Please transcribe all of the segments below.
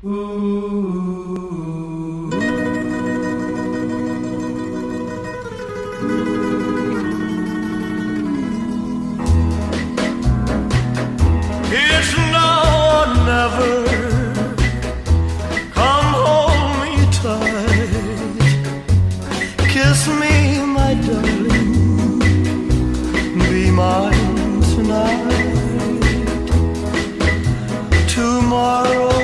It's now or never. Come hold me tight. Kiss me, my darling. Be mine tonight. Tomorrow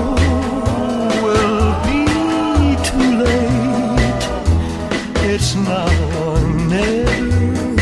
will be too late. It's now or never.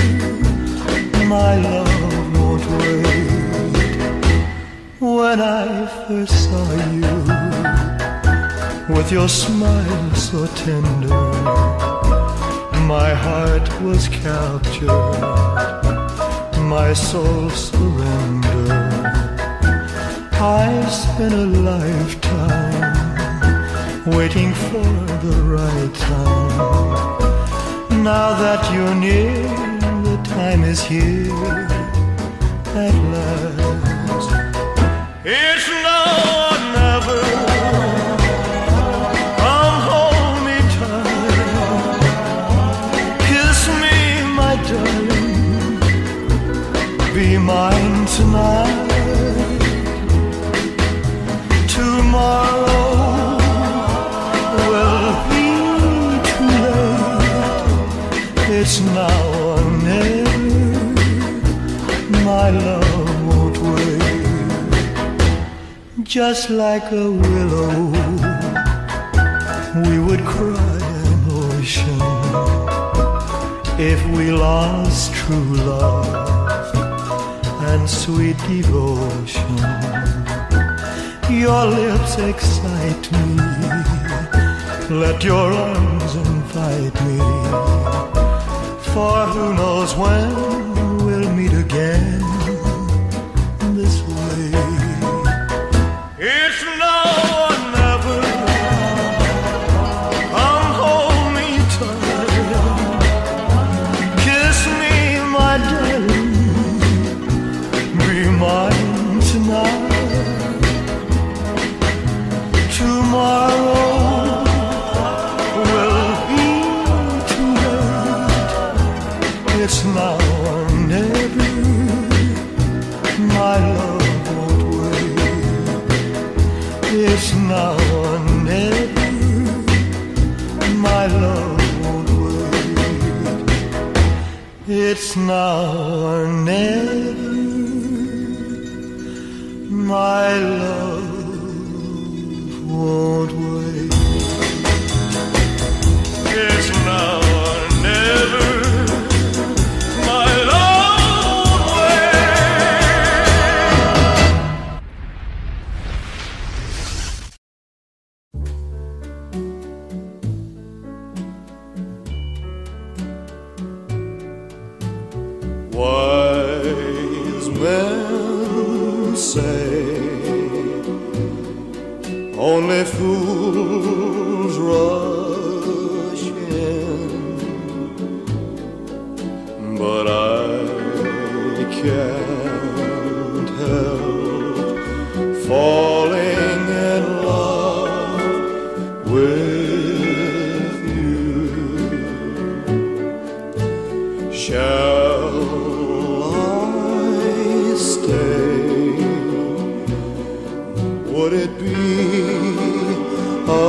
My love won't wait. When I first saw you, with your smile so tender, my heart was captured, my soul surrendered. I spent a lifetime waiting for the right time. Now that you're near, the time is here at last. It's now or never. Come hold me tight. Kiss me, my darling. Be mine tonight. Tomorrow will be too late. It's now or never. My love won't wait. Just like a willow, we would cry an ocean if we lost true love and sweet devotion. Your lips excite me. Let your arms invite me. For who knows when we'll meet again this way. It's now or never. Come hold me tight. Kiss me, my darling. Be mine tonight. Tomorrow will be too late. It's now or never. My love won't wait. It's now or never. My love won't wait. It's now or never. My love won't wait. It's now or never. My love won't wait. Wise men say only fools rush in, but I can't help falling in love with you. Shall I stay? Would it be a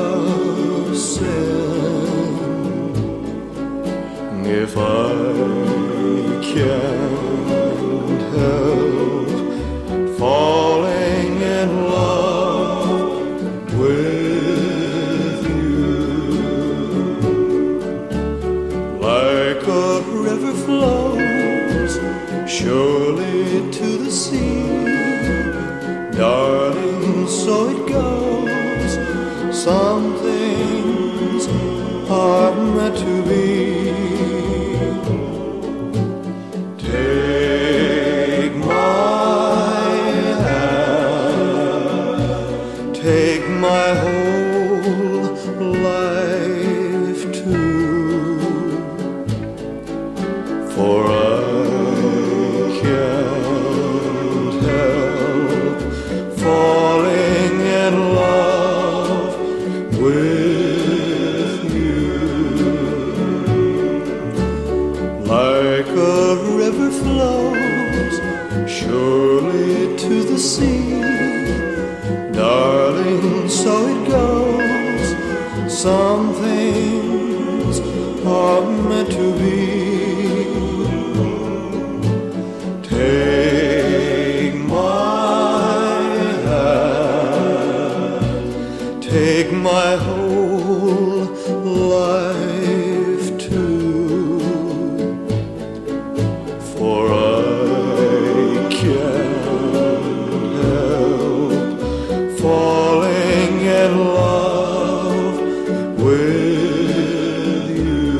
sin if I can't help falling in love with you? Like a river flows surely to the sea, darling, so it goes. Some things are meant to be. Take my hand, take my whole life too, for I can't help falling in love see. Darling, so it goes. Some things are meant to be. Take my hand, take my whole life too, for I can't help falling in love with you,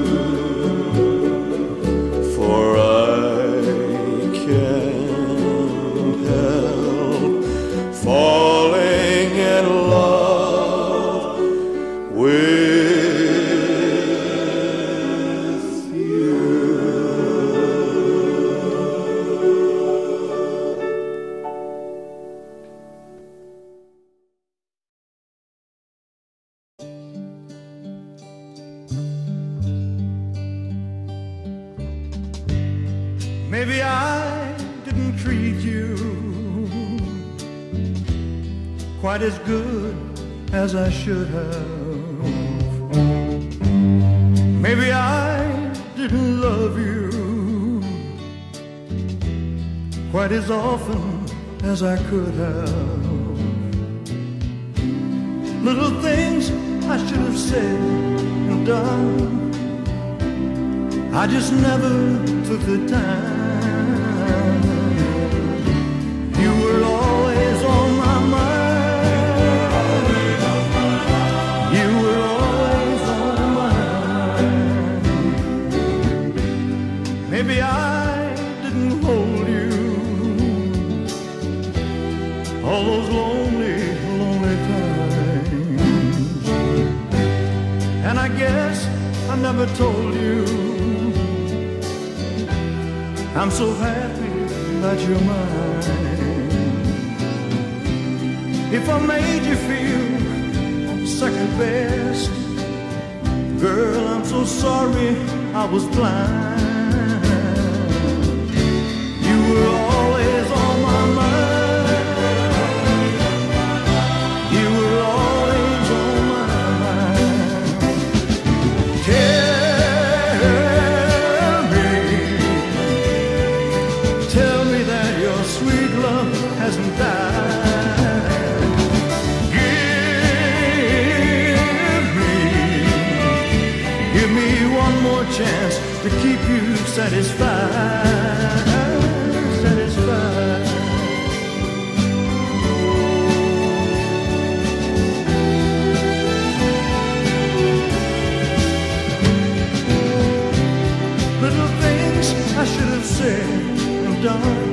for I can't help falling in love with you. Maybe I didn't treat you quite as good as I should have. Maybe I didn't love you quite as often as I could have. Little things I should have said and done, I just never took the time. You were always on my mind. You were always on my mind. Maybe I didn't hold you all those lonely, lonely times. And I guess I never told you I'm so happy that you're mine. If I made you feel second best, girl, I'm so sorry I was blind. You were always on my mind. You were always on my mind. Tell me that your sweet love hasn't died. Give me one more chance to keep you satisfied, satisfied. Little things I should have said and done,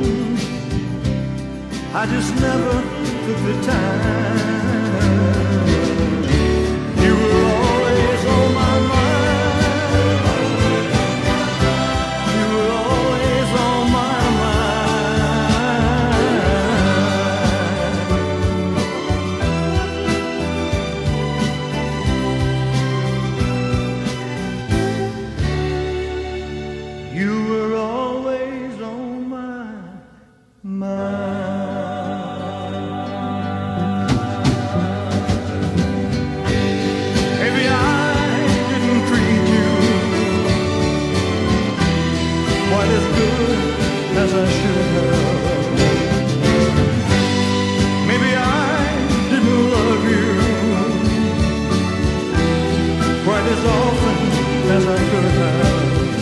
I just never took the time. You were always on my mind. You were always on my mind. You were always on my mind. Maybe I didn't treat you quite as good as I should have. Maybe I didn't love you quite as often as I could have.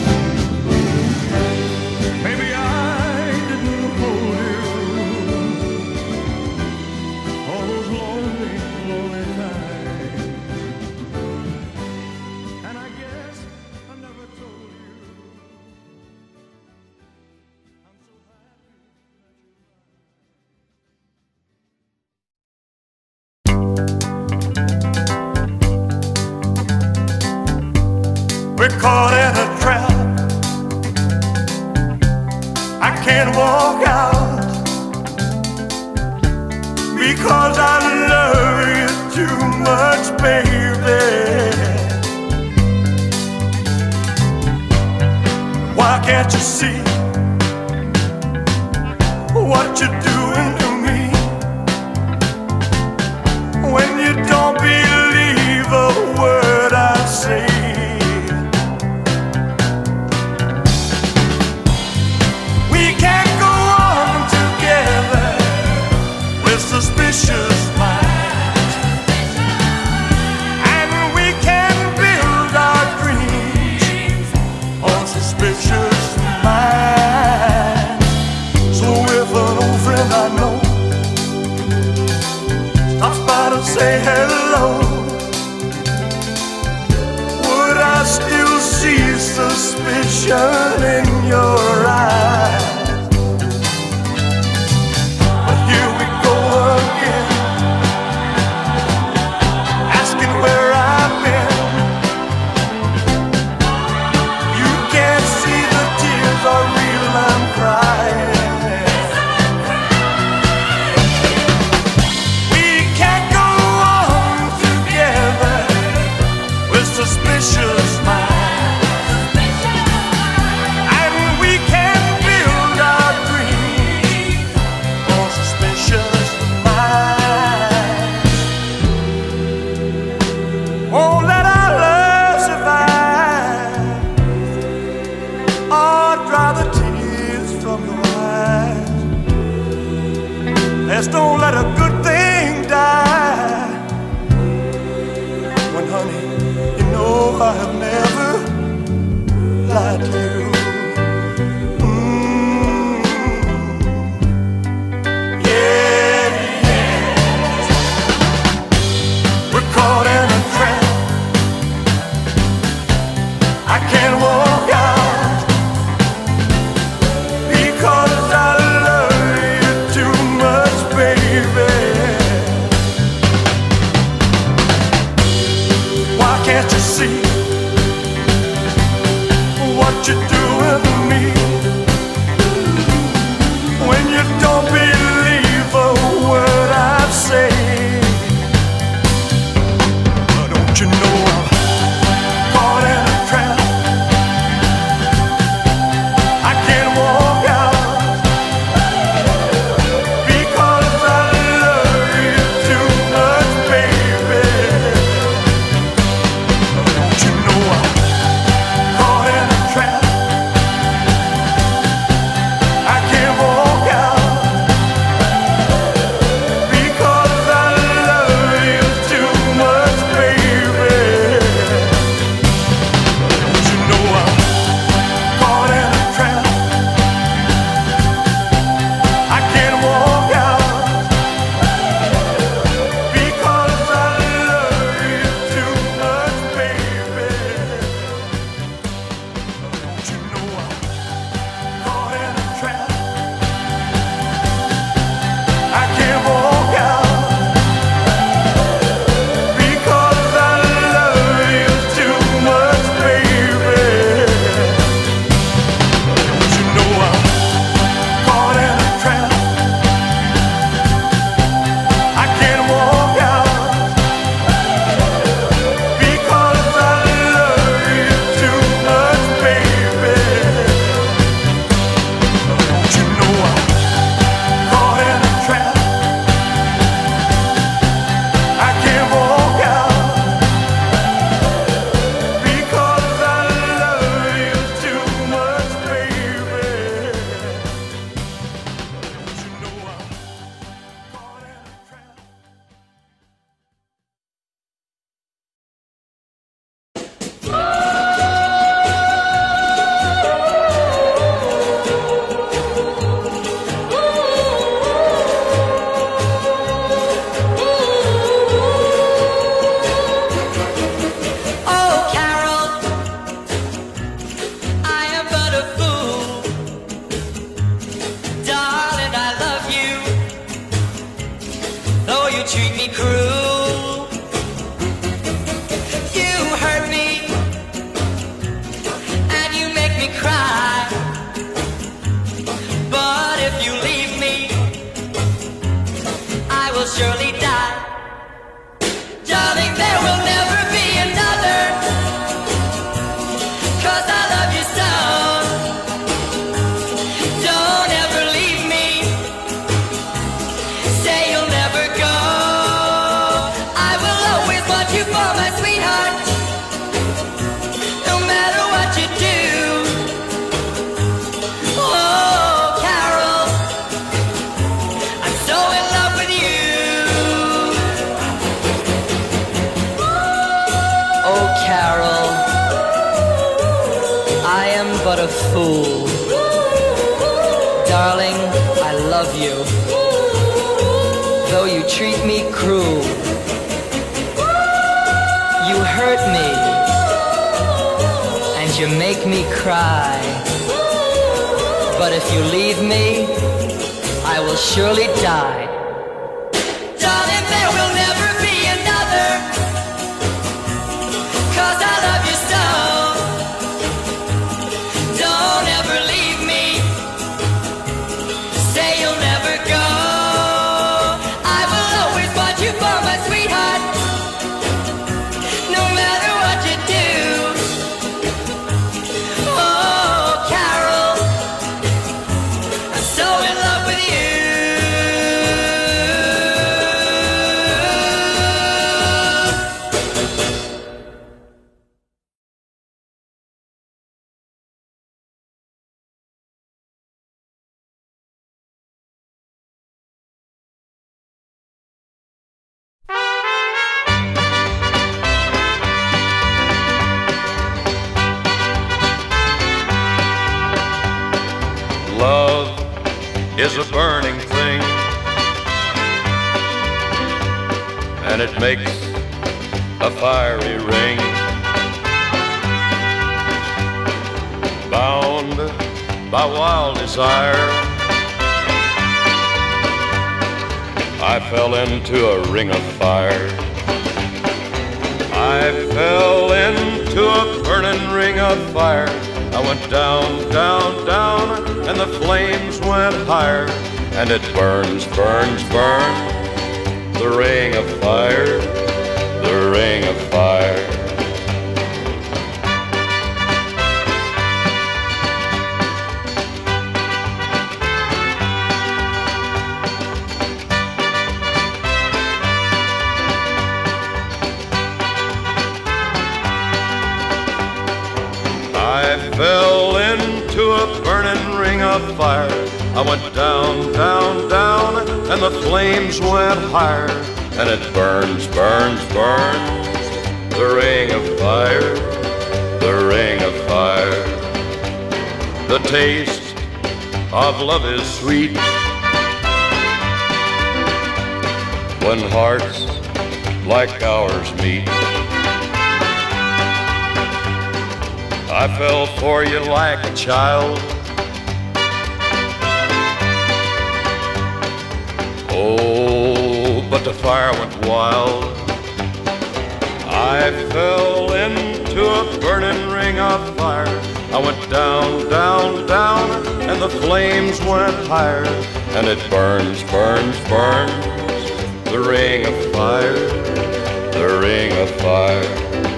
Maybe I didn't hold you all those lonely, lonely nights. And I guess I never told you I'm so happy that you're mine. We're caught in a trap. I can't walk out because I love you too much, baby. Why can't you see what you're doing to me? Let's don't let a good thing die. When honey, you know I have never lied to you. is a burning thing, and it makes a fiery ring. Bound by wild desire, I fell into a ring of fire. I fell into a burning ring of fire. I went down, down, down, and the flames went higher. And it burns, burns, burns, the ring of fire, the ring of fire. I fell into a burning ring of fire. I went down, down, down, and the flames went higher. And it burns, burns, burns, the ring of fire, the ring of fire. The taste of love is sweet when hearts like ours meet. I fell for you like a child. Oh, but the fire went wild. I fell into a burning ring of fire. I went down, down, down, and the flames went higher. And it burns, burns, burns, the ring of fire, the ring of fire.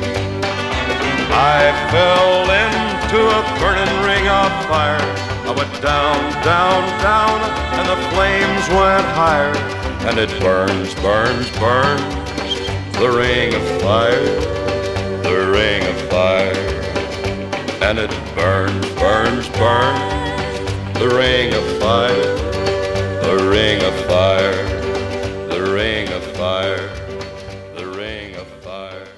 I fell into a burning ring of fire. I went down, down, down, and the flames went higher. And it burns, burns, burns, the ring of fire, the ring of fire. And it burns, burns, burns, the ring of fire, the ring of fire, the ring of fire, the ring of fire.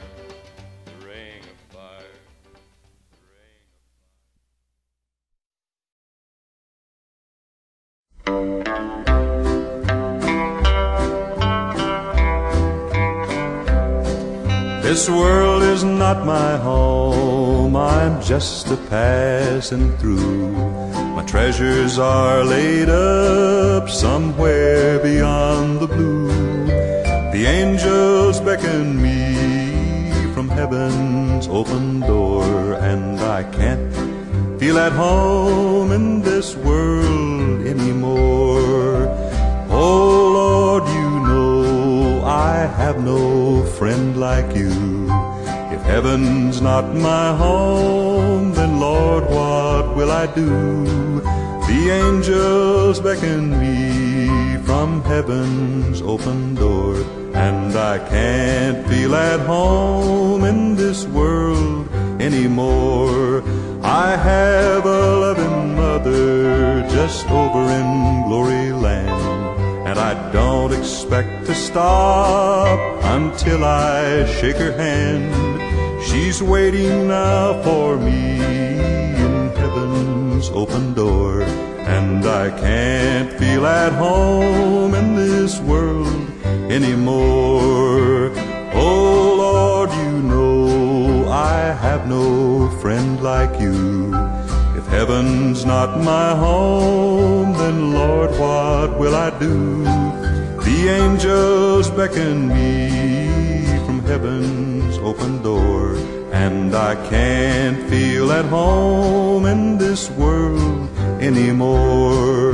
This world is not my home, I'm just a passing through. My treasures are laid up somewhere beyond the blue. The angels beckon me from heaven's open door, and I can't feel at home in this world anymore. Oh Lord, you know I have no friend like you. If heaven's not my home, then Lord, what will I do? The angels beckon me from heaven's open door, and I can't feel at home in this world anymore. I have a loving mother just over in glory land, and I don't expect to stop until I shake her hand. She's waiting now for me in heaven's open door, and I can't feel at home in this world anymore. Oh Lord, you know I have no friend like you. If heaven's not my home, then Lord, what will I do? The angels beckon me from heaven's open door, and I can't feel at home in this world anymore.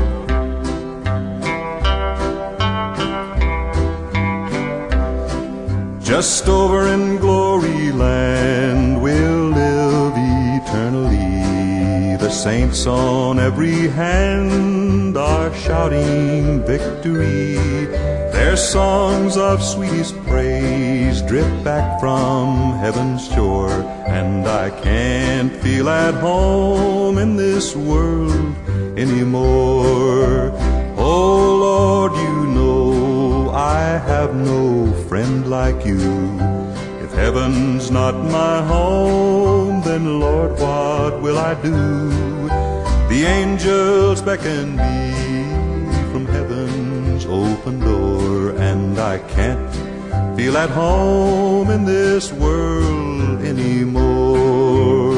Just over in glory land we'll live eternally. The saints on every hand are shouting victory. Their songs of sweetest praise drift back from heaven's shore, and I can't feel at home in this world anymore. Oh Lord, you know I have no friend like you. If heaven's not my home, then Lord, what will I do? The The angels beckon me from heaven's open door, and I can't feel at home in this world anymore.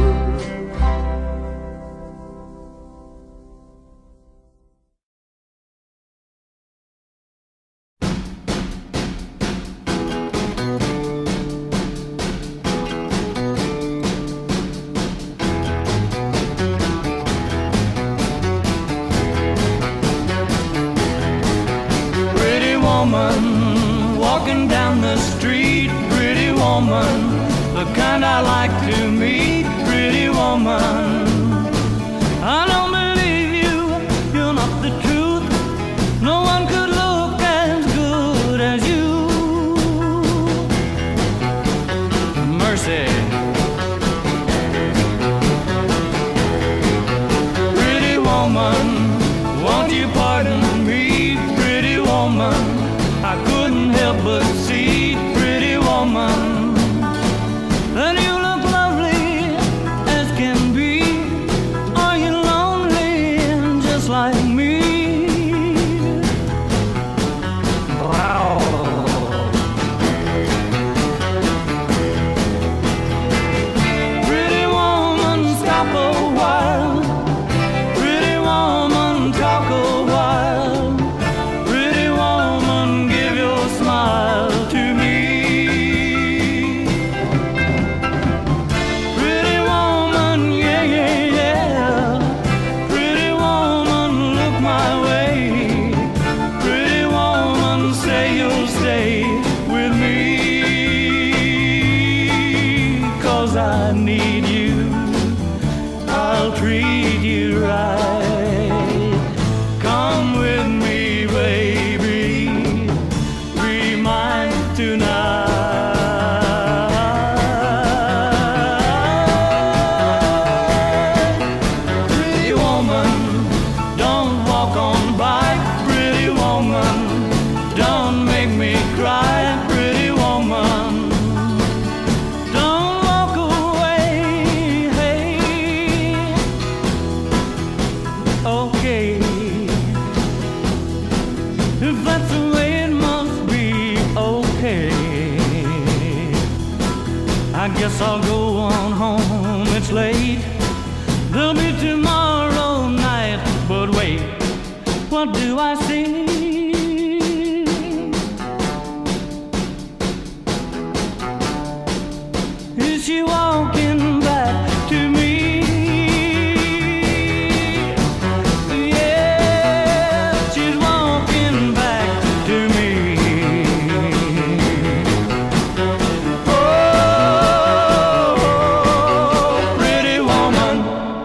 Walking down the street, pretty woman, the kind I like to meet, pretty woman. I don't believe you, you're not the truth. No one could look as good as you. Mercy. Pretty woman, won't you pardon me, pretty woman? I couldn't help but see, pretty woman, that you look lovely as can be. Are you lonely just like me? Wow. Pretty woman, stop a while. Pretty woman, talk a while. Pretty woman, give your smile to me. Pretty woman, yeah, yeah, yeah. Pretty woman, look my way. Pretty woman, say you'll stay with me. 'Cause I need you, I'll treat you right. Come with me, baby, be mine tonight. Pretty woman, don't walk on by. Pretty woman, don't make me cry. Pretty woman, don't walk away. Hey, okay, if that's the way it must be, okay. I guess I'll go on home, it's late. There'll be tomorrow night, but wait, what do I see? Is she walking back to me? Yeah, she's walking back to me. Oh, pretty woman.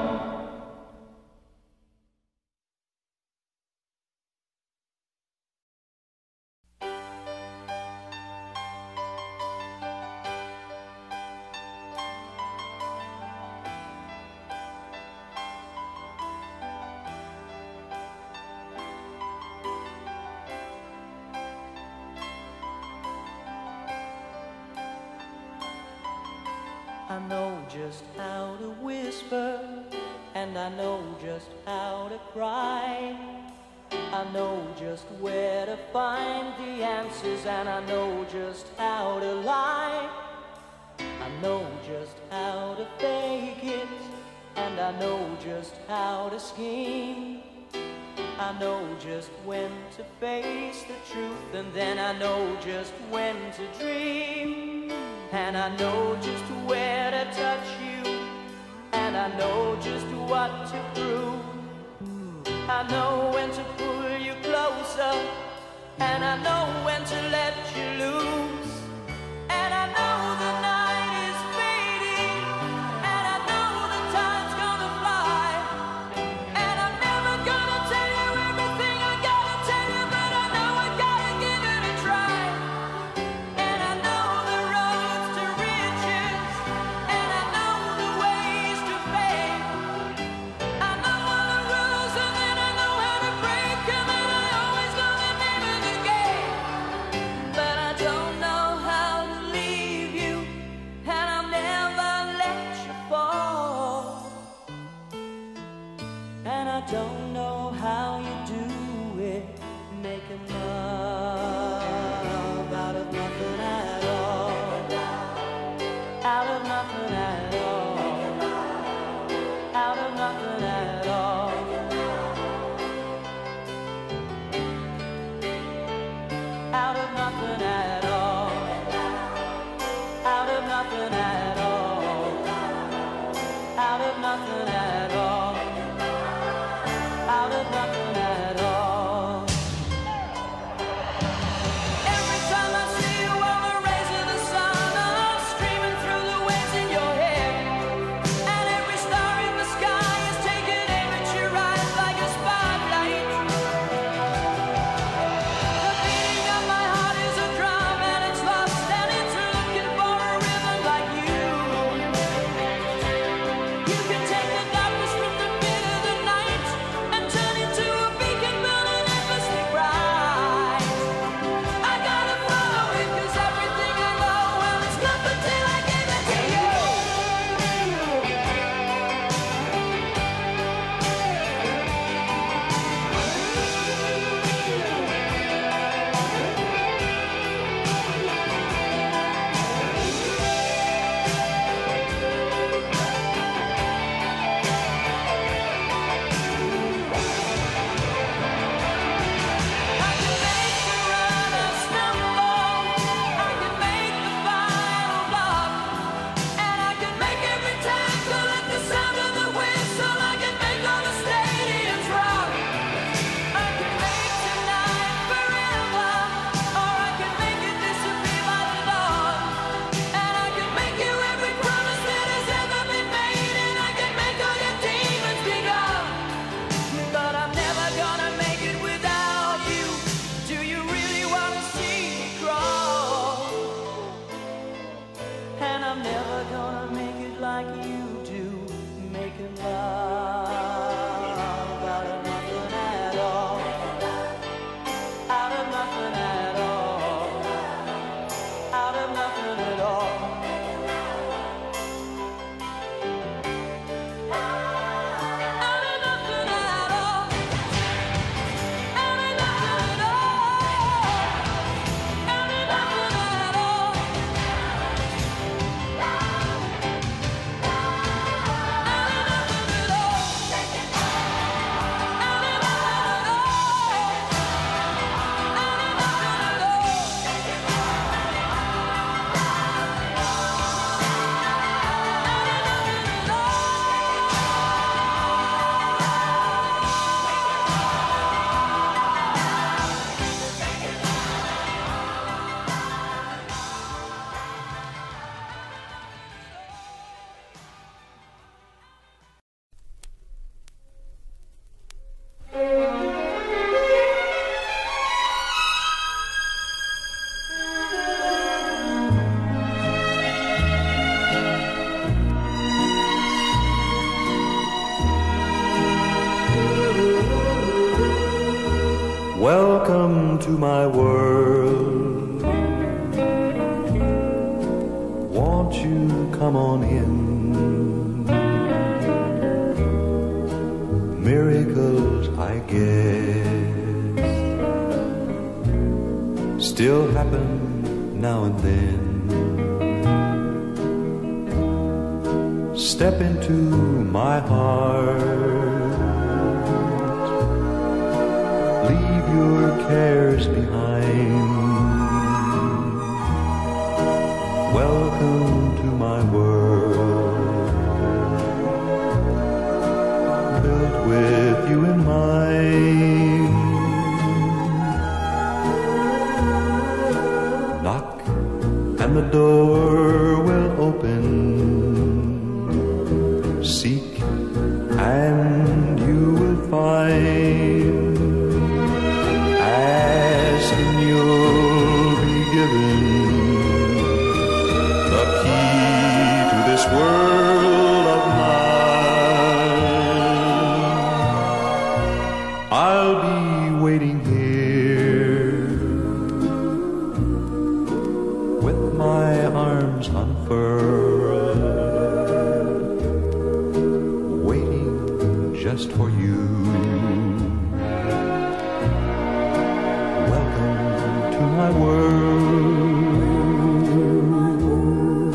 I know just how to whisper, and I know just how to cry. I know just where to find the answers, and I know just how to lie. I know just how to fake it, and I know just how to scheme. I know just when to face the truth, and then I know just when to dream. And I know just where to touch you, and I know just what to prove. I know when to pull you closer, and I know when to let you loose. And I know the night is fading, and I know the time's gonna fly. And I'm never gonna tell you everything I gotta tell you, but I know I gotta give it a try. And I know the roads to riches, and I know the ways to fame. I know all the rules, and then I know how to break nothing at all. Out of nothing at all. Every time I see you on the rays of the sun, I'm streaming through the waves in your hair. And every star in the sky is taking aim at your eyes like a spotlight. The beating of my heart is a drum and it's lost and it's looking for a rhythm like you. You can take the darkness from the pit of the night and turn it to a beacon burning endlessly bright. I gotta follow it 'cause everything I know, well, it's nothing till I give it to you. I can make the runner stumble, I can make the final block, and I can make every tackle at the sound of the whistle. I can make all the stadiums rock. I can make tonight forever, or I can make it disappear by the dawn. And I can make you every promise that has ever been made, and I can make all your demons be gone. But I'm never gonna make it without you. Do you really wanna see me crawl? And I'm never gonna make it like you do, making love out of nothing at all. Out of nothing at all. Out of nothing at all. Out of nothing at all. Out of nothing at all. Out of nothing at all. Welcome to my world. Won't you come on in? Miracles, I guess, still happen now and then. Step into my heart. Leave your cares behind. Welcome to my world, built with you in mind. Knock and the door will open. Seek and you will find. Ask and you'll be given the key to this world of mine. I'll be waiting here with my arms unfurled, waiting just for you. My world.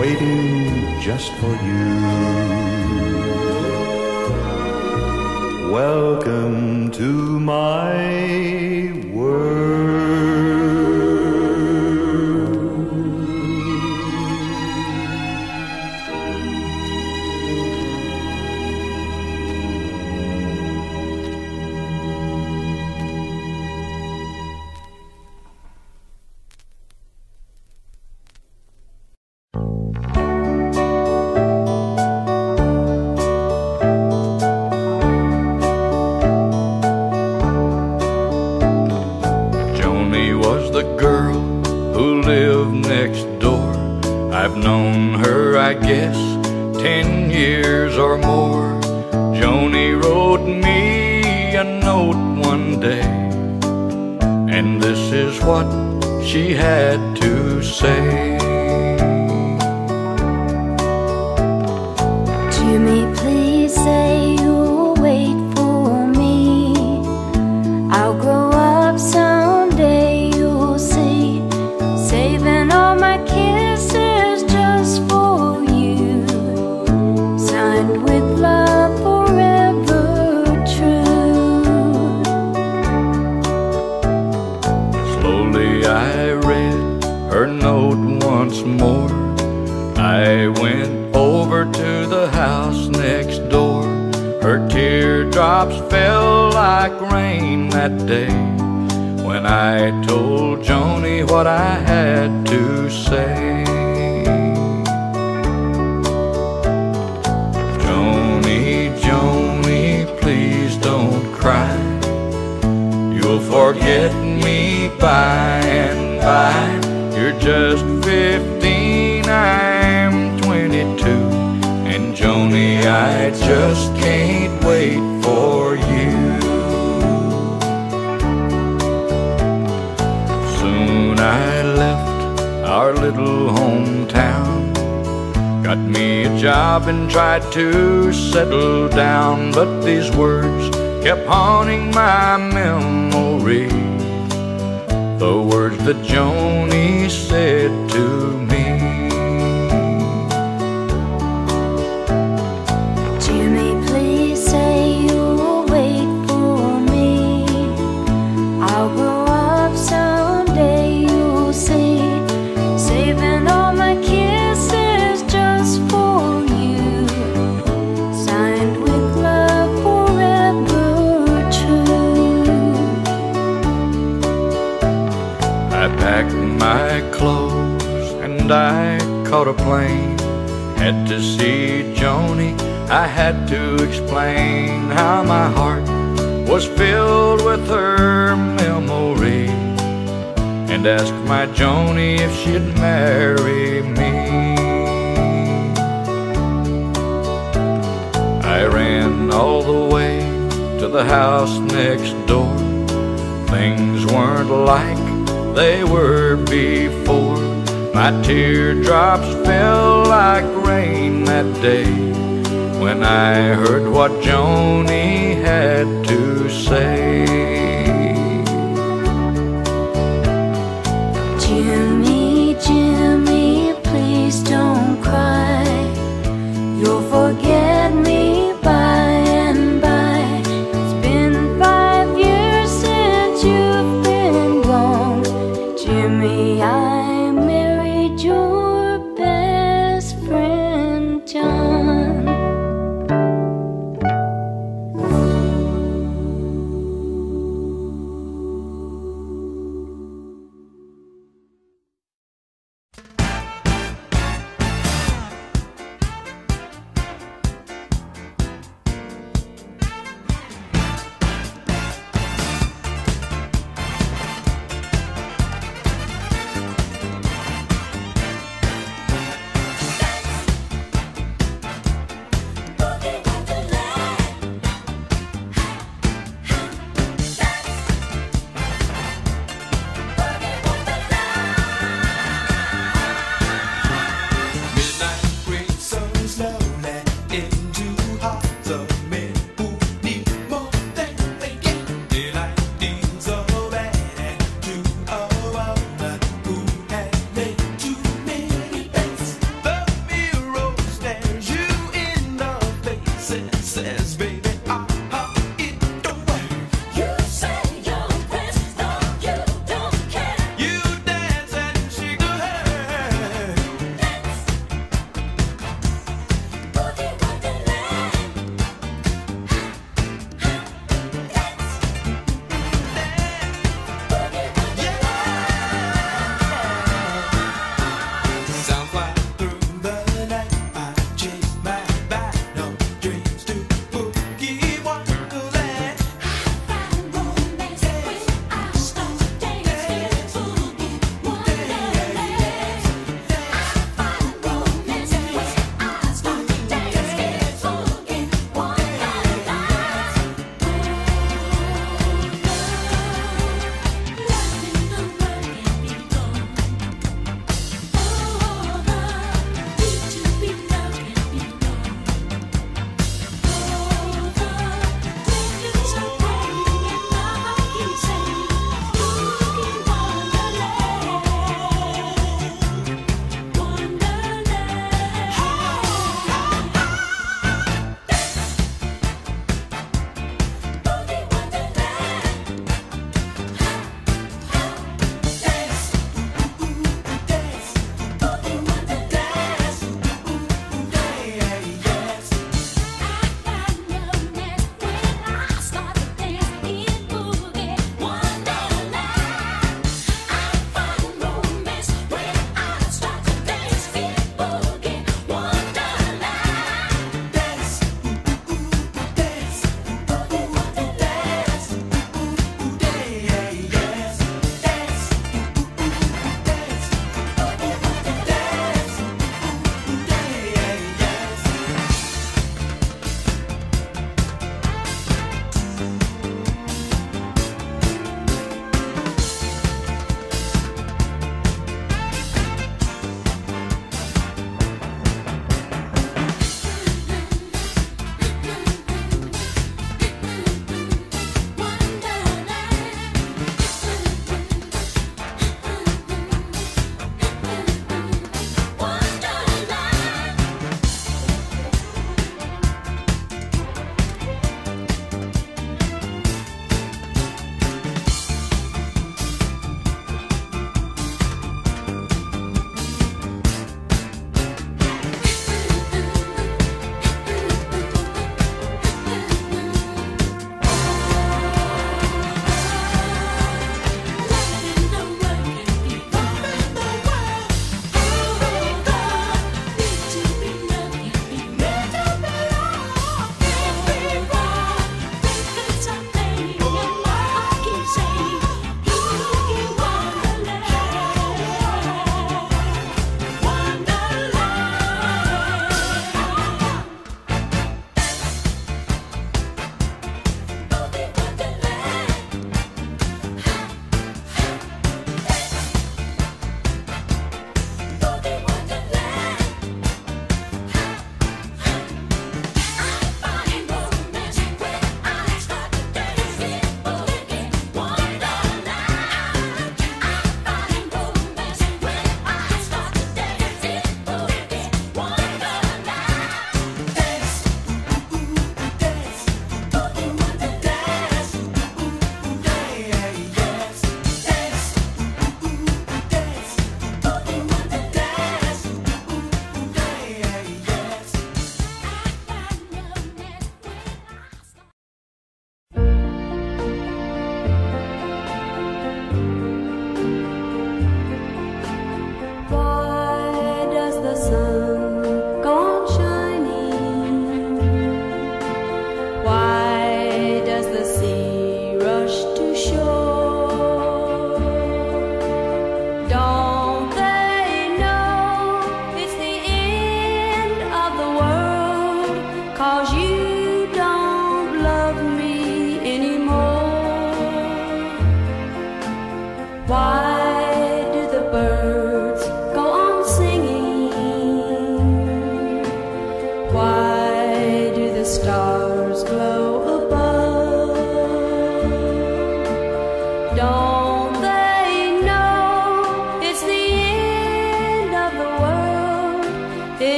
Waiting just for you. welcome to my world. I've known her, I guess, 10 years or more. Joni wrote me a note one day, and this is what she had to say. Jimmy, please say you'll wait for me. I'll grow up someday, you'll see. Saving all my kisses just for you. Signed with love forever true. Slowly I read her note once more. I went over to the house next door. Her teardrops fell like rain that day when I told Joni what I had to say. Joni, Joni, please don't cry. You'll forget me by and by. You're just 15, I'm 22. And Joni, I just can't wait for you. Soon I left our little hometown, got me a job and tried to settle down. But these words kept haunting my memory, the words that Joni said to me. Jimmy, please say you'll wait for me. I'll grow up someday, you'll see. Saving all my kisses just for you. Signed with love forever true. I packed my clothes and I caught a plane. Had to see Joni, I had to explain how my heart was filled with her memory, and asked my Joni if she'd marry me. I ran all the way to the house next door. Things weren't like they were before. My teardrops fell like rain that day when I heard what Joni had to say. Jimmy, Jimmy, please don't cry. You'll forget me by and by. It's been 5 years since you've been gone. Jimmy, I married your best friend, John.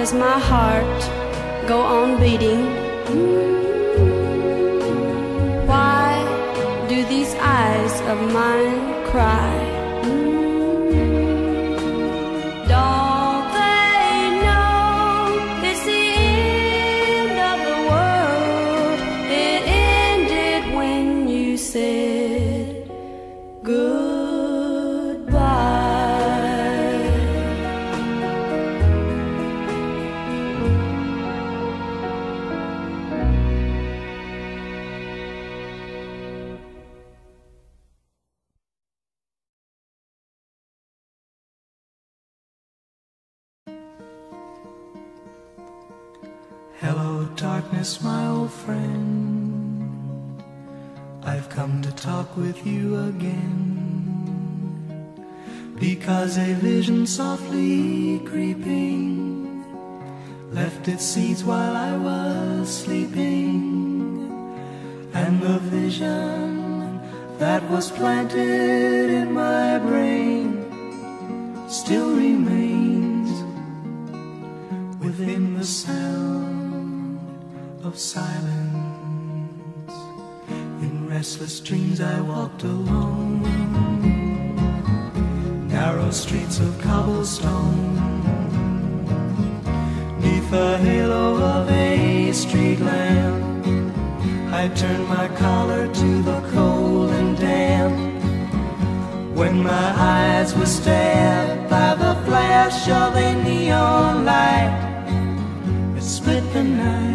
does my heart go on beating? Why do these eyes of mine cry? Don't they know it's the end of the world? It ended when you said goodbye. Hello, darkness, my old friend. I've come to talk with you again, because a vision softly creeping left its seeds while I was sleeping, and the vision that was planted in my brain still remains within the sound of silence. In restless dreams I walked alone, narrow streets of cobblestone, neath the halo of a street lamp. I turned my collar to the cold and damp, when my eyes were stabbed by the flash of a neon light. It split the night,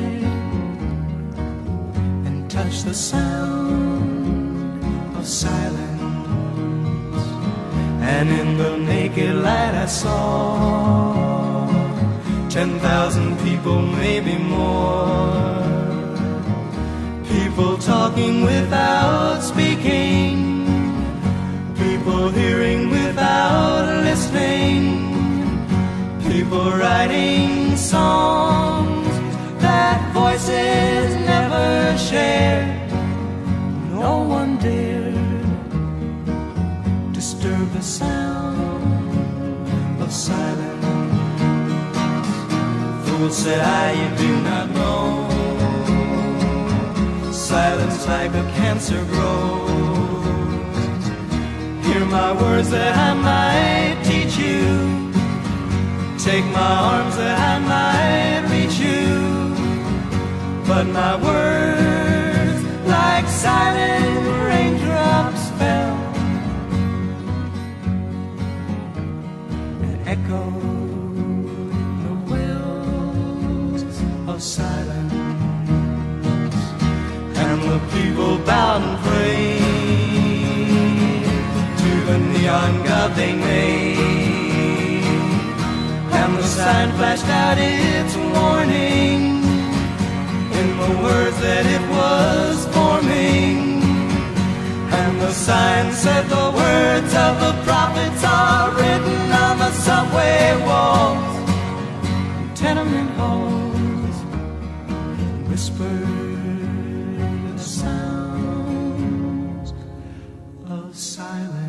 touch the sound of silence, and in the naked light I saw 10,000 people, maybe more, people talking without speaking, people hearing without listening, people writing songs that voices never shared. No one dared disturb the sound of silence. Fool, said I, you do not know, silence like a cancer grows. Hear my words that I might teach you, take my arms that I might reach you, but my words, like silent raindrops, fell and echoed the wells of silence. And the people bowed and prayed to the neon god they made, and the sign flashed out its warning in the words that it was forming, and the sign said the words of the prophets are written on the subway walls, tenement halls, whispered the sounds of silence.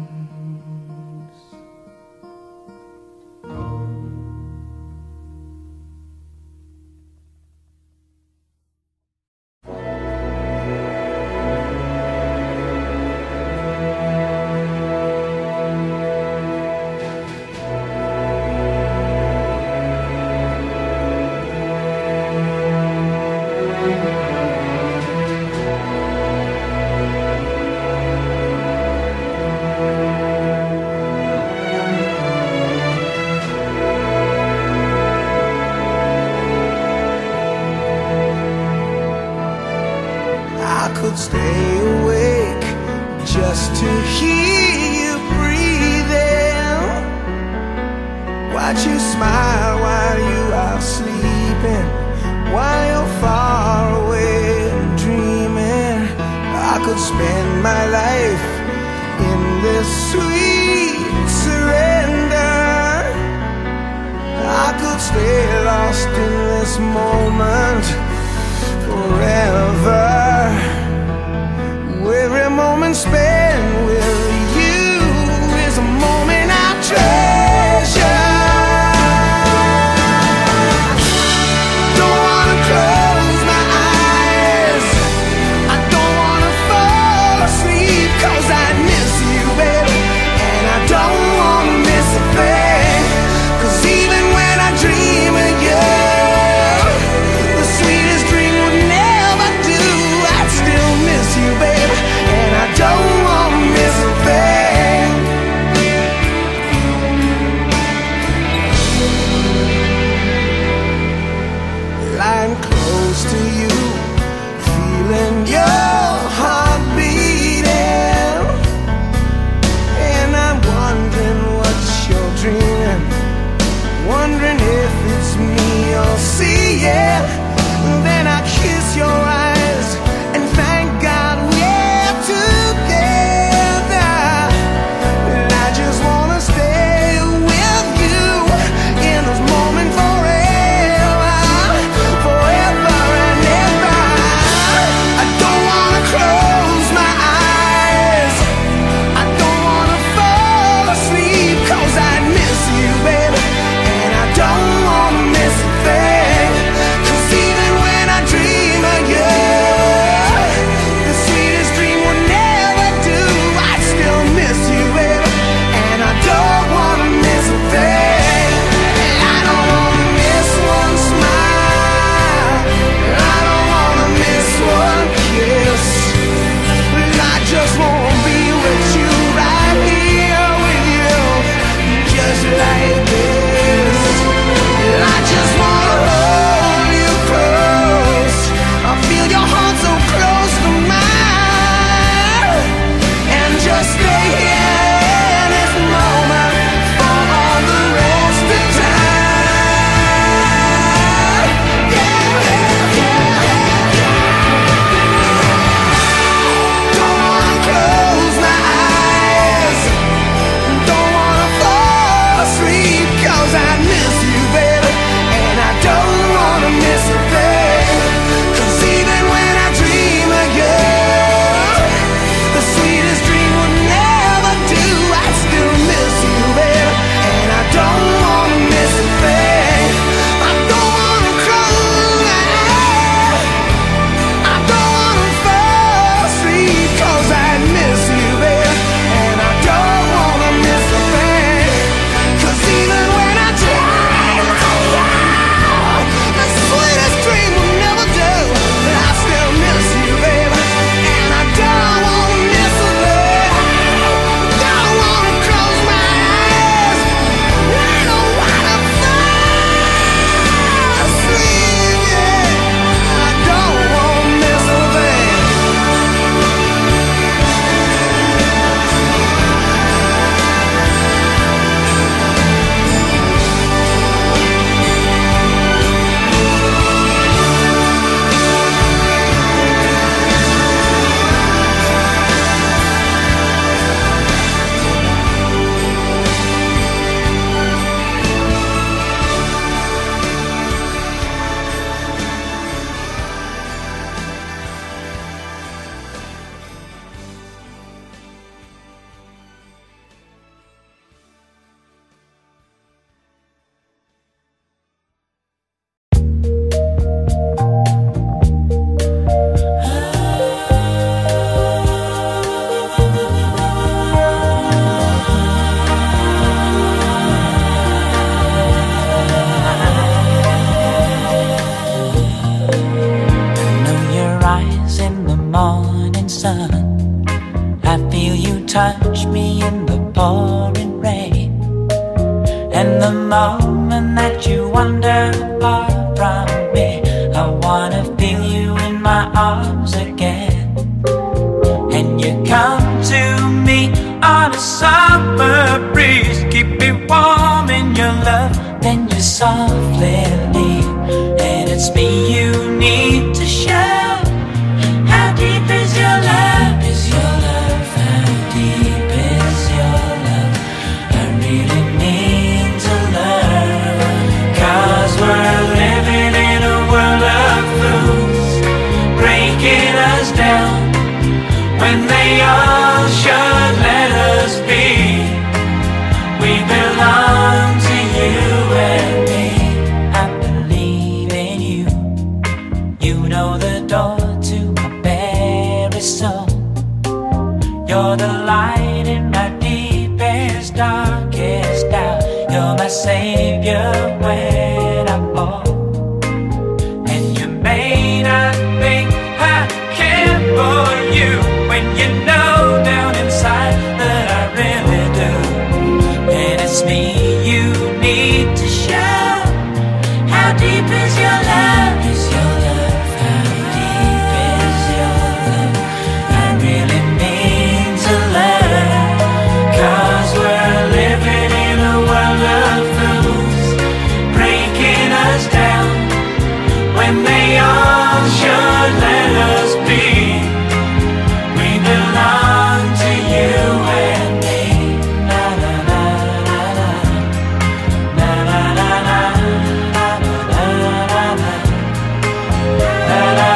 Stay awake just to hear you breathing, watch you smile while you are sleeping, while you're far away dreaming. I could spend my life in this sweet surrender. I could stay lost in this moment forever. Every moment spent with you is a moment I treasure. touch me in the pouring rain, and the moment that you wander far from me, I wanna feel you in my arms again. And you come to me on a summer breeze, keep me warm in your love, then you softly leave. And it's me you need to show. How deep is your love? Is your love? How deep is your love? I really need to learn. 'Cause we're living in a world of fools, breaking us down when they all should let us be. We belong to you and me. I believe in you. You know the door to my very soul. You're the light in my deepest, darkest doubt. You're my savior when I fall. And you may not think I care for you, when you know down inside that I really do. And it's me you need to show. How deep is your love? Is your love? How deep is your love? I really need to learn. 'Cause we're living in a world of fools, breaking us down when they all should let us be. We belong to you and me. Na na na na na, na na na na, na na na na, na na na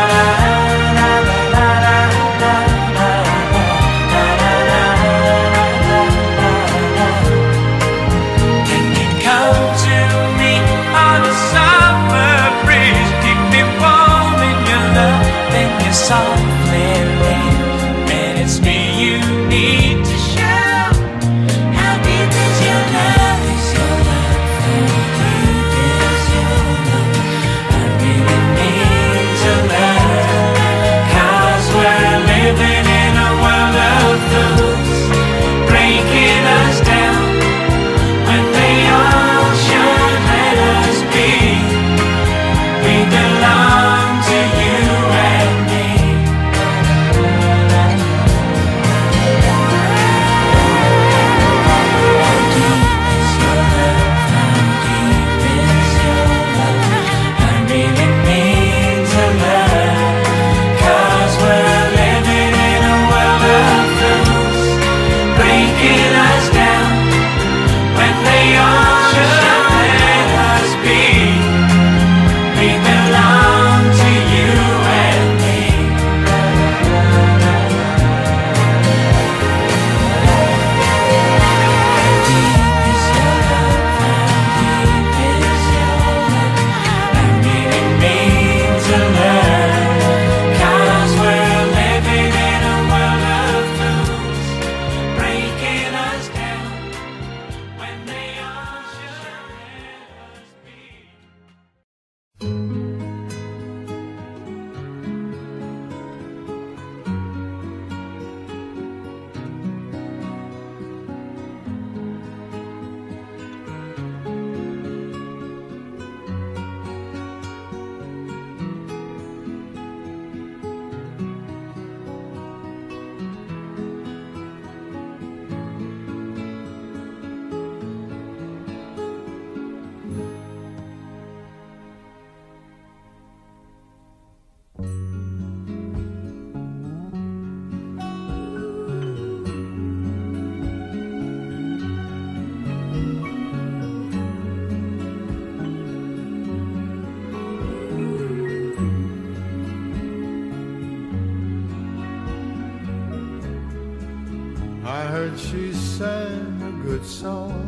na. Can you come to me on a summer breeze, keep me warm in your love, then you softly leave. And it's me you need to show. How deep is your love? Is your love? How deep is your love? I really need to learn. 'Cause we're living in a world of fools, breaking us down when they all should let us be. We belong to you and me. How deep is your love? How deep is your love? I really need to learn. 'Cause we're living in a world of fools, breaking us down when they all should let us be. We belong to you and me. How deep is your love? How deep is your love? I really need to learn. 'Cause we're living in a world of fools, breaking us down when they all should let us be. I heard she sang a good song.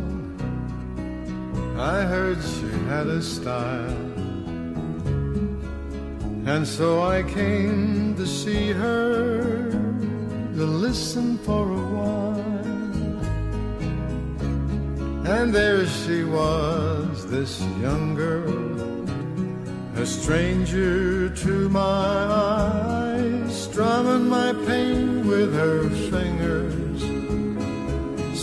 I heard she had a style. And so I came to see her, to listen for a while. And there she was, this young girl, a stranger to my eyes, strumming my pain with her fingers,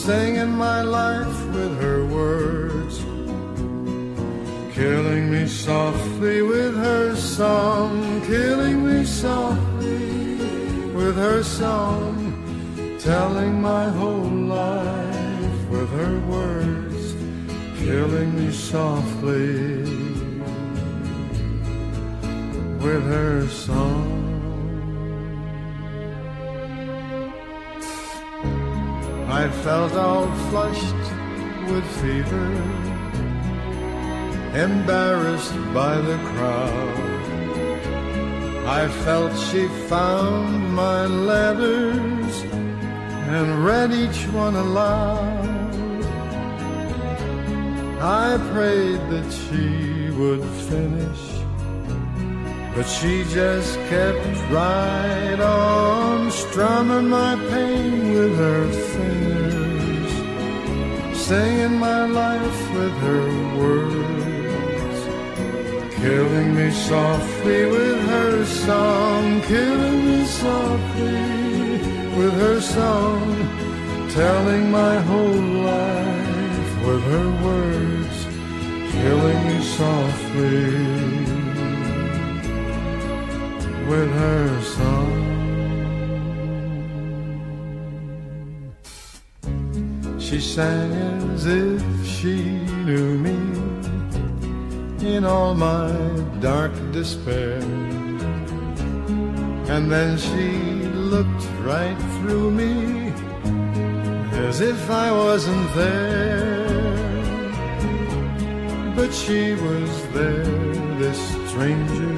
singing my life with her words, killing me softly with her song, killing me softly with her song, telling my whole life with her words, killing me softly with her song. I felt all flushed with fever, embarrassed by the crowd. I felt she found my letters and read each one aloud. I prayed that she would finish, but she just kept right on, strumming my pain with her fingers, singing my life with her words, killing me softly with her song, killing me softly with her song, telling my whole life with her words, killing me softly with her song. She sang as if she knew me in all my dark despair, and then she looked right through me as if I wasn't there. But she was there, this stranger,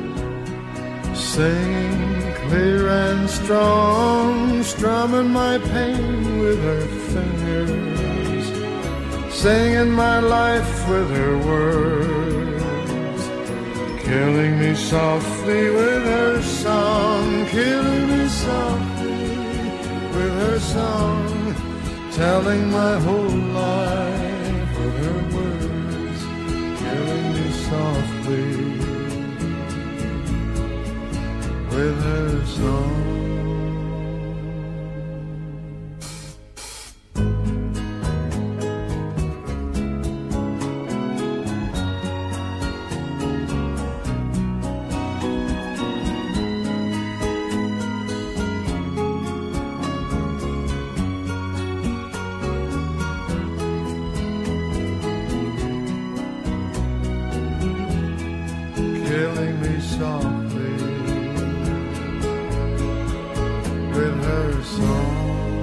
singing clear and strong, strumming my pain with her fingers, singing my life with her words, killing me softly with her song, killing me softly with her song, telling my whole life with her words, killing me softly with her song. Killing me softly with her song.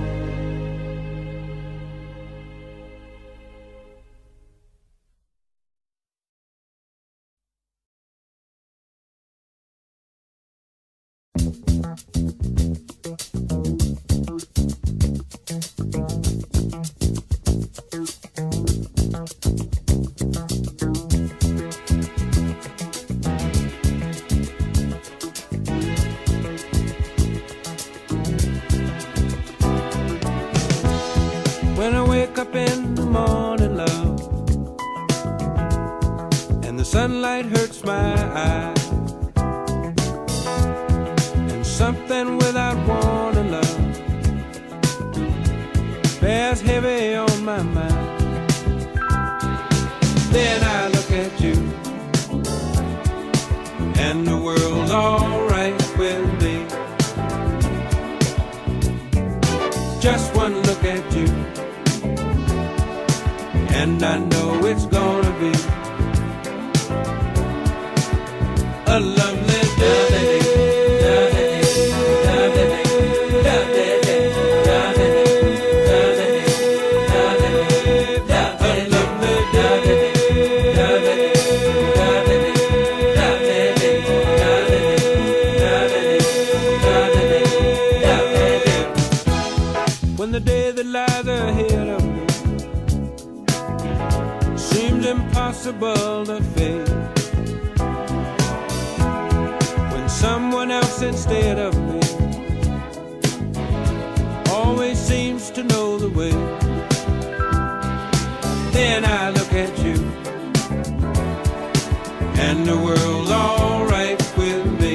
When I wake up in the morning, love, and the sunlight hurts my eyes, and something without warning, love, bears heavy on my mind. Then I look at you, and the world's alright with me. Just one look at you, and I know it's gonna be a lovely day. When the day that lies ahead of me seems impossible to face, when someone else instead of me always seems to know the way, then I look at you, and the world's alright with me.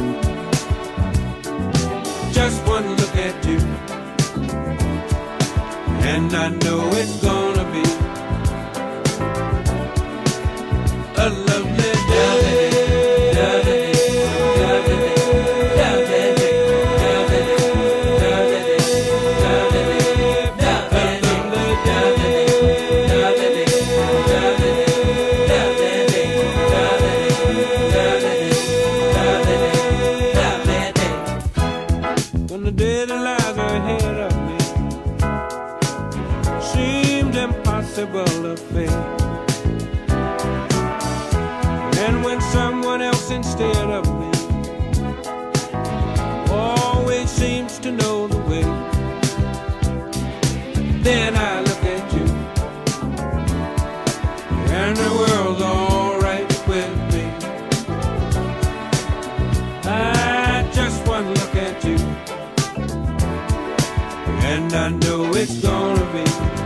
Just one look at you, and I know it's gonna be a lovely day. Of fate. And when someone else instead of me always seems to know the way, then I look at you and the world's alright with me. I just one look at you and I know it's gonna be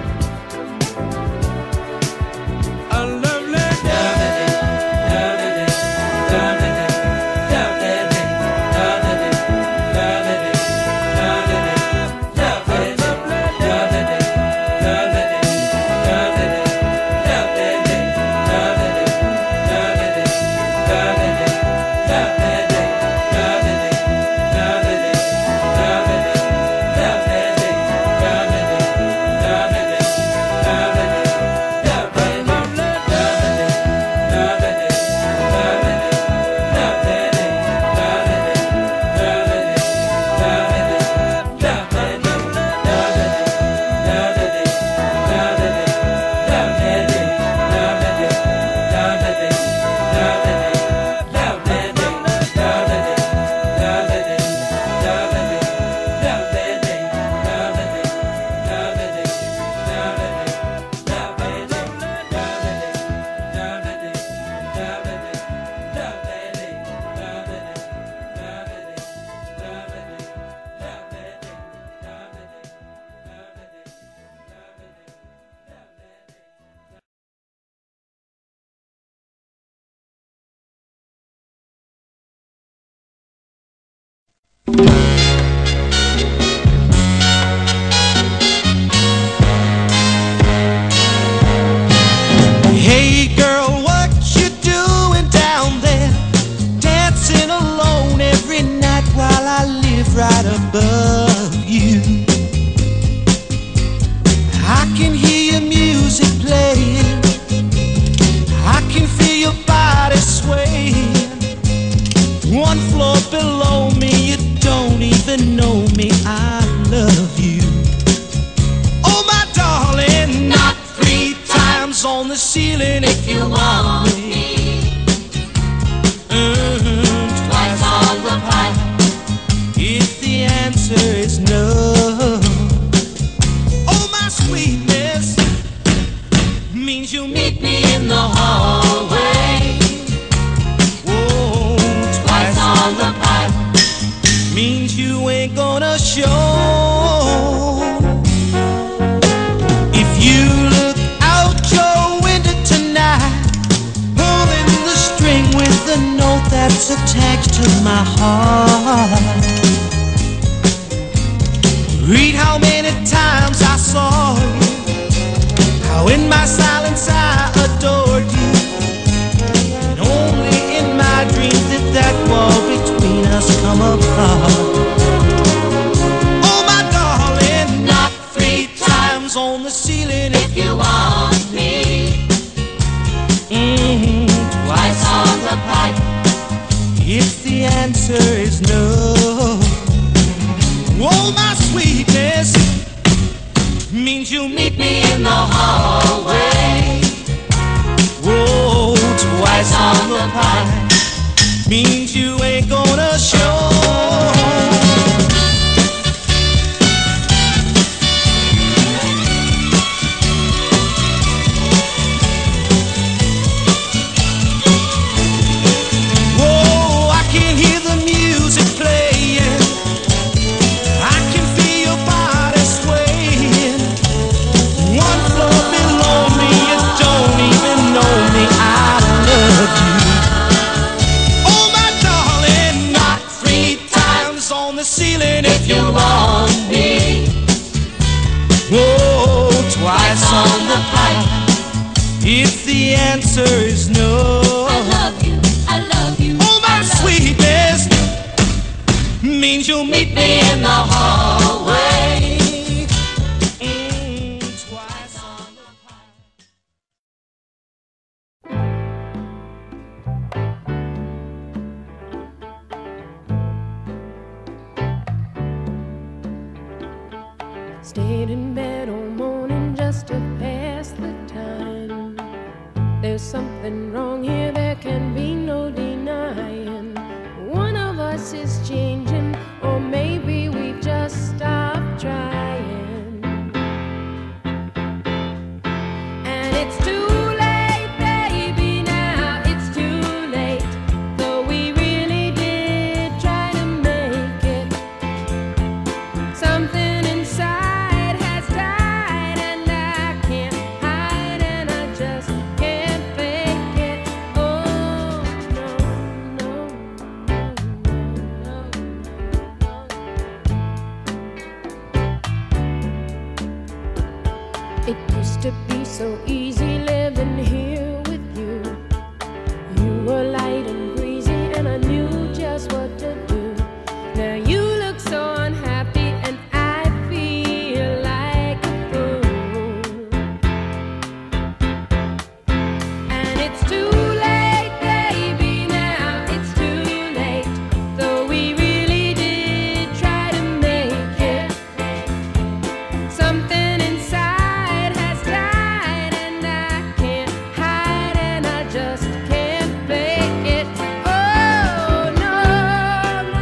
attached to my heart. Read how many times I saw you, how in my silence I adored you, and only in my dreams did that wall between us come apart. Oh my darling, knock 3 times on the ceiling if you want me. Twice on the pipe if the answer is no. Oh, my sweetness means you'll meet me in the hallway. Oh, twice on the pipe means you ain't gonna show. If you want me, oh, twice on the pie. If the answer is no, I love you, I love you. oh my sweetness, means you'll meet me in the hallway. Twice on the pie. Stayed in bed all morning just to pass the time. There's something wrong here, there can be no denying. One of us is changing, or maybe we've just stopped trying. And it's too late, baby, now it's too late. Though we really did try to make it. Something inside has died, and I can't hide, and I just can't fake it. Oh, no, no, no, no. It used to be so easy living here with you. You were light and breezy, and I knew just what to do. Now you look so unhappy, and I feel like a fool. And it's too late, baby, now it's too late. Though we really did try to make it. Something inside has died, and I can't hide, and I just can't fake it. Oh, no, no.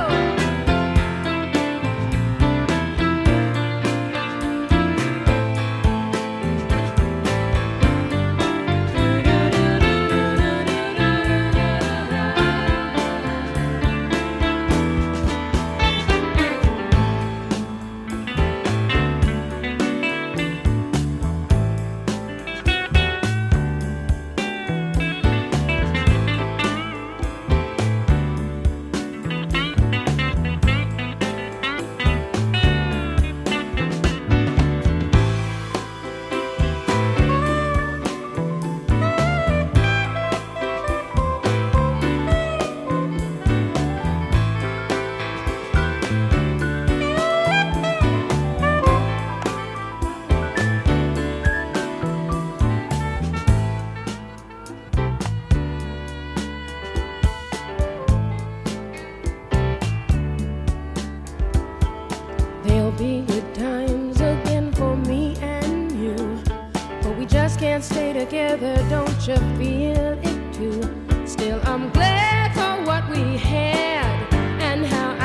There'll be good times again for me and you, but we just can't stay together, don't you feel it too? Still, I'm glad for what we had and how